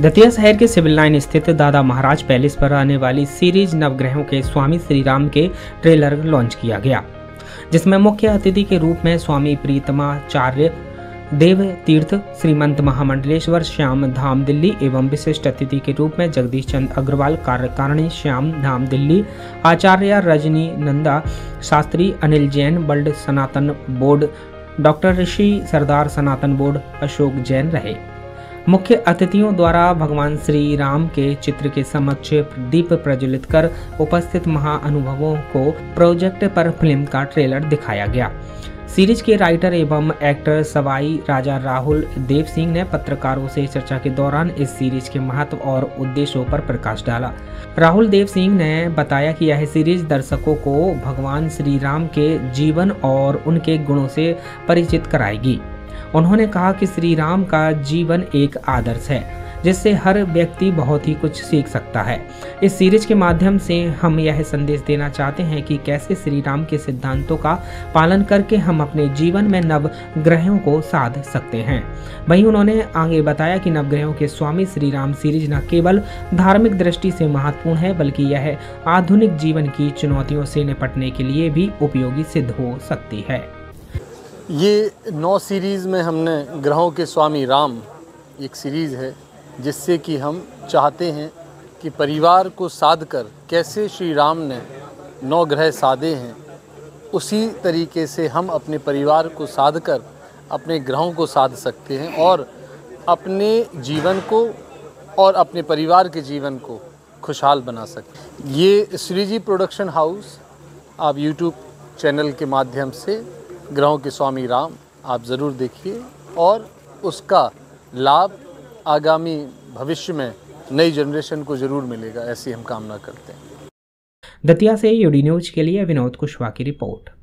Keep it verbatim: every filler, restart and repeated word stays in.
दतिया शहर के civil line स्थित दादा महाराज पैलेस पर आने वाली सीरीज नवग्रहों के स्वामी श्री राम के ट्रेलर लॉन्च किया गया, जिसमें मुख्य अतिथि के रूप में स्वामी प्रीतमाचार्य देव तीर्थ श्रीमंत महामंडलेश्वर श्याम धाम दिल्ली एवं विशिष्ट अतिथि के रूप में जगदीश चंद्र अग्रवाल कार्यकारिणी Shyam Dham Delhi, Acharya Rajni Nanda Shastri, Anil Jain world Sanatan board, doctor Rishi Sardar Sanatan board Ashok Jain रहे। मुख्य अतिथियों द्वारा भगवान श्री राम के चित्र के समक्ष दीप प्रज्वलित कर उपस्थित महाअनुभवों को प्रोजेक्ट पर फिल्म का ट्रेलर दिखाया गया। सीरीज के राइटर एवं एक्टर सवाई राजा राहुल देव सिंह ने पत्रकारों से चर्चा के दौरान इस सीरीज के महत्व और उद्देश्यों पर प्रकाश डाला। राहुल देव सिंह ने बताया कि यह सीरीज दर्शकों को भगवान श्री राम के जीवन और उनके गुणों से परिचित कराएगी। उन्होंने कहा कि श्री राम का जीवन एक आदर्श है जिससे हर व्यक्ति बहुत ही कुछ सीख सकता है। इस सीरीज के माध्यम से हम यह संदेश देना चाहते हैं कि कैसे श्री राम के सिद्धांतों का पालन करके हम अपने जीवन में नवग्रहों को साध सकते हैं। वहीं उन्होंने आगे बताया कि नवग्रहों के स्वामी श्री राम सीरीज न केवल धार्मिक दृष्टि से महत्वपूर्ण है, बल्कि यह आधुनिक जीवन की चुनौतियों से निपटने के लिए भी उपयोगी सिद्ध हो सकती है। ये नौ सीरीज़ में हमने ग्रहों के स्वामी राम एक सीरीज़ है, जिससे कि हम चाहते हैं कि परिवार को साध कर कैसे श्री राम ने नौ ग्रह साधे हैं, उसी तरीके से हम अपने परिवार को साध कर अपने ग्रहों को साध सकते हैं और अपने जीवन को और अपने परिवार के जीवन को खुशहाल बना सकते हैं। ये श्री जी प्रोडक्शन हाउस आप यूट्यूब चैनल के माध्यम से ग्रहों के स्वामी राम आप ज़रूर देखिए और उसका लाभ आगामी भविष्य में नई जनरेशन को ज़रूर मिलेगा, ऐसी हम कामना करते हैं। दतिया से यूडी न्यूज के लिए विनोद कुशवाहा की रिपोर्ट।